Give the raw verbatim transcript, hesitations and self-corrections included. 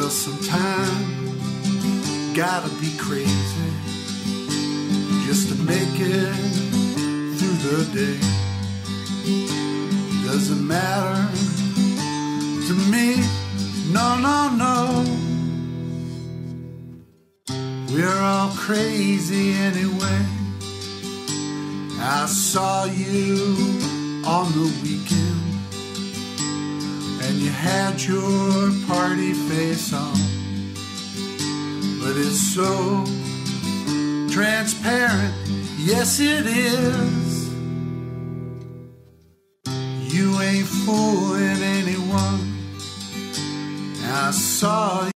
Well, sometimes gotta be crazy just to make it through the day. Doesn't matter to me, no, no, no. We're all crazy anyway. I saw you on the weekend, and you had your party face on, but it's so transparent, yes it is.